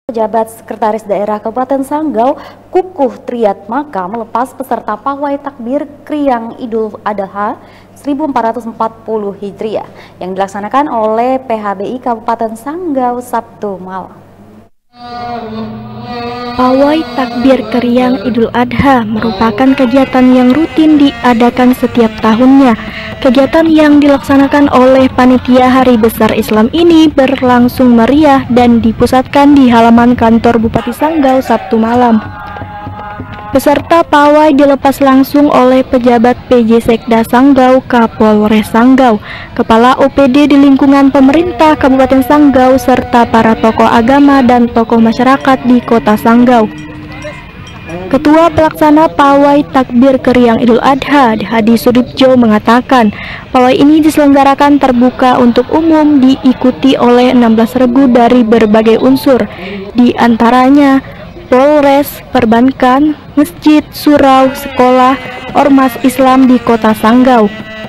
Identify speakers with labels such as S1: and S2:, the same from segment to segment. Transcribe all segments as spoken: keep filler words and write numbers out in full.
S1: Pejabat Sekretaris Daerah Kabupaten Sanggau, Kukuh Triatmaka melepas peserta pawai takbir Kriang Idul Adha seribu empat ratus empat puluh Hijriah yang dilaksanakan oleh P H B I Kabupaten Sanggau Sabtu malam.
S2: Pawai takbir Kriang Idul Adha merupakan kegiatan yang rutin diadakan setiap tahunnya. Kegiatan yang dilaksanakan oleh Panitia Hari Besar Islam ini berlangsung meriah dan dipusatkan di halaman kantor Bupati Sanggau Sabtu malam. Peserta pawai dilepas langsung oleh pejabat P J Sekda Sanggau, Kapolres Sanggau, Kepala O P D di lingkungan pemerintah Kabupaten Sanggau, serta para tokoh agama dan tokoh masyarakat di Kota Sanggau. Ketua Pelaksana Pawai Takbir Kriang Idul Adha, Hadi Sudibjo, mengatakan pawai ini diselenggarakan terbuka untuk umum, diikuti oleh enam belas regu dari berbagai unsur, di antaranya Polres, perbankan, masjid, surau, sekolah, ormas Islam di Kota Sanggau.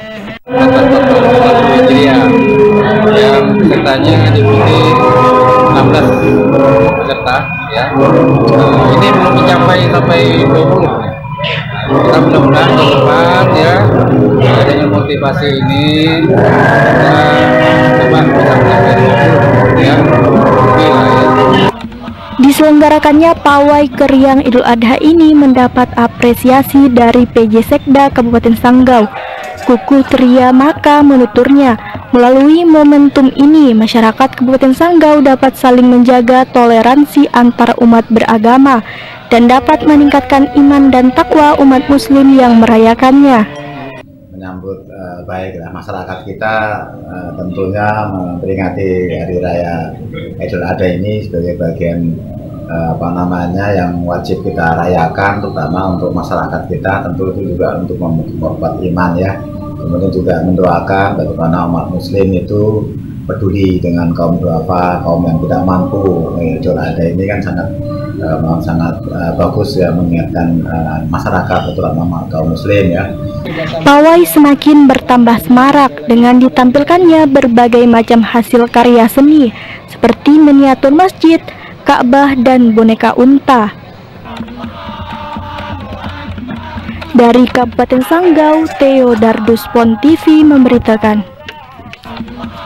S3: Yang pesertanya diikuti enam belas peserta, ya. Uh, ini belum mencapai sampai dua puluh. Kita mudah-mudahan ke depan, ya, dengan motivasi ini kita coba bisa mencapai dua puluh, ya. Bila, ya.
S2: Diselenggarakannya pawai Kriang Idul Adha ini mendapat apresiasi dari P J Sekda Kabupaten Sanggau, Kukuh Triatmaka, menuturnya. Melalui momentum ini, masyarakat Kabupaten Sanggau dapat saling menjaga toleransi antar umat beragama dan dapat meningkatkan iman dan takwa umat muslim yang merayakannya.
S4: Menyambut uh, baiklah masyarakat kita uh, tentunya memperingati Hari Raya Idul Adha ini sebagai bagian uh, apa namanya yang wajib kita rayakan, terutama untuk masyarakat kita. Tentu itu juga untuk memperkuat iman, ya. Kemudian juga mendoakan bagaimana umat muslim itu peduli dengan kaum duafa, kaum yang tidak mampu. Idul Adha ini kan sangat uh, sangat uh, bagus, ya, mengingatkan uh, masyarakat, terutama kaum muslim, ya.
S2: Pawai semakin bertambah semarak dengan ditampilkannya berbagai macam hasil karya seni seperti miniatur masjid, Ka'bah, dan boneka unta. Dari Kabupaten Sanggau, Theo Dardus, Pon T V memberitakan.